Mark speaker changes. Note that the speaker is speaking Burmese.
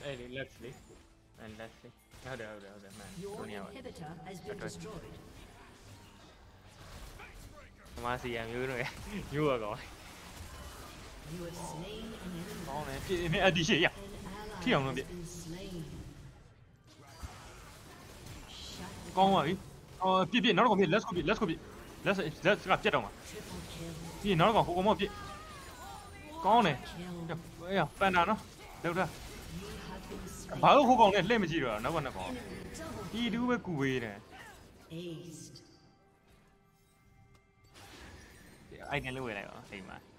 Speaker 1: အဲ့လေ left လေအဲ့ left လေဟုတ်တယ်မှန်
Speaker 2: Your
Speaker 1: တို့နေရာပါ
Speaker 2: inhibitor has been destroyed.
Speaker 1: ဒီမှာစီရမျိုးတွေမျိုးရကောင်း
Speaker 2: You have slain an enemy.
Speaker 1: ကောင်းတယ်ပြင်းနေအဒီရှိရ
Speaker 2: An ally
Speaker 1: Phi hồng luôn
Speaker 2: has
Speaker 1: bị.
Speaker 2: been slain. Shut
Speaker 1: ကောင်းပါပြီပြစ်နောက်တော့ပြစ် let's go ပြစ် let's ကပြတ်တော့မှာ
Speaker 2: triple kill.
Speaker 1: ပြစ်နောက်တော့ဟိုကောင်မပြစ်ကောင်းတယ်
Speaker 2: Kill.
Speaker 1: အေးပန်တာနော်လောက်တာ
Speaker 2: You have been slain.
Speaker 1: ဘာလို့ဟိုကောင်နဲ့လှည့်မကြည့်တော့နောက်ကနှစ်ကောင်
Speaker 2: Double
Speaker 1: ဒီတူပဲကူပေးတယ်
Speaker 2: aced.
Speaker 1: အိုင်တန်လေးဝယ်လိုက်ပါအိမ်မှာ